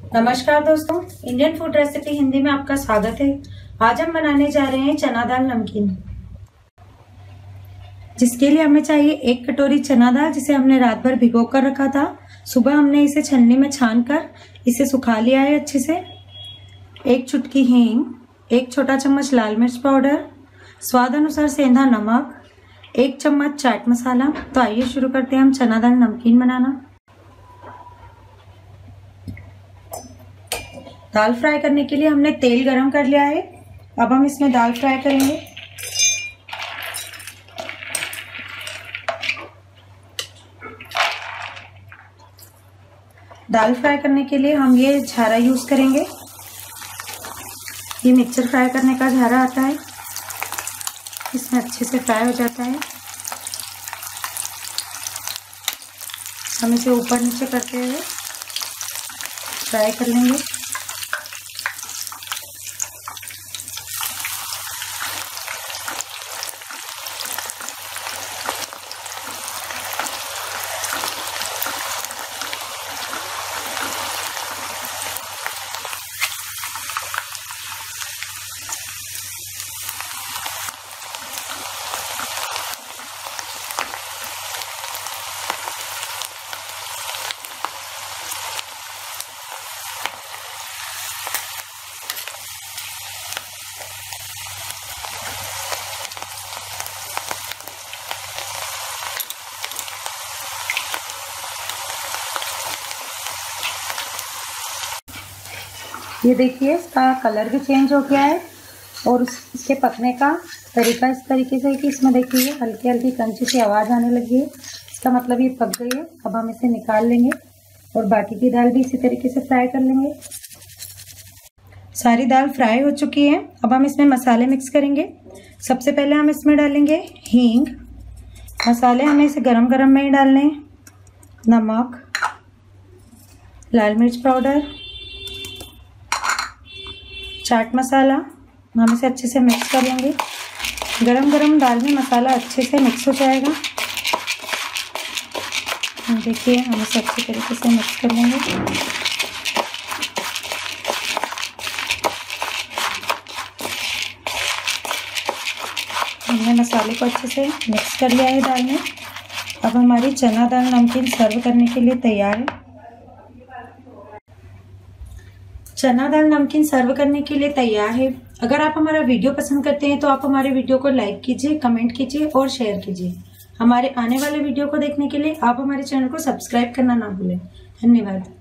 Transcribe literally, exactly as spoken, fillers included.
नमस्कार दोस्तों, Indian food recipe Hindi में आपका स्वागत है। आज हम बनाने जा रहे हैं चना दाल नमकीन, जिसके लिए हमें चाहिए एक कटोरी चना दाल, जिसे हमने रात भर भिगो कर रखा था। सुबह हमने इसे छन्नी में छान कर इसे सुखा लिया है अच्छे से। एक चुटकी हींग, एक छोटा चम्मच लाल मिर्च पाउडर, स्वाद अनुसार सेंधा नमक, एक चम्मच चाट मसाला। तो आइए शुरू करते हैं हम चना दाल नमकीन बनाना। दाल फ्राई करने के लिए हमने तेल गरम कर लिया है। अब हम इसमें दाल फ्राई करेंगे। दाल फ्राई करने के लिए हम ये झारा यूज करेंगे। ये मिक्सचर फ्राई करने का झारा आता है, इसमें अच्छे से फ्राई हो जाता है। हम इसे ऊपर नीचे करते हुए फ्राई कर लेंगे। ये देखिए, इसका कलर भी चेंज हो गया है और इसके पकने का तरीका इस तरीके से है कि इसमें देखिए हल्की हल्की कंची सी आवाज़ आने लगी है। इसका मतलब ये पक गई है। अब हम इसे निकाल लेंगे और बाकी की दाल भी इसी तरीके से फ्राई कर लेंगे। सारी दाल फ्राई हो चुकी है। अब हम इसमें मसाले मिक्स करेंगे। सबसे पहले हम इसमें डालेंगे हींग। मसाले हमें इसे गरम गरम में ही डालने हैं। नमक, लाल मिर्च पाउडर, चाट मसाला। हम इसे अच्छे से मिक्स कर लेंगे। गरम गरम दाल में मसाला अच्छे से मिक्स हो जाएगा। देखिए, हम इसे अच्छे तरीके से मिक्स कर लेंगे। हमने मसाले को अच्छे से मिक्स कर लिया है दाल में। अब हमारी चना दाल नमकीन सर्व करने के लिए तैयार है। चना दाल नमकीन सर्व करने के लिए तैयार है। अगर आप हमारा वीडियो पसंद करते हैं तो आप हमारे वीडियो को लाइक कीजिए, कमेंट कीजिए और शेयर कीजिए। हमारे आने वाले वीडियो को देखने के लिए आप हमारे चैनल को सब्सक्राइब करना ना भूलें। धन्यवाद।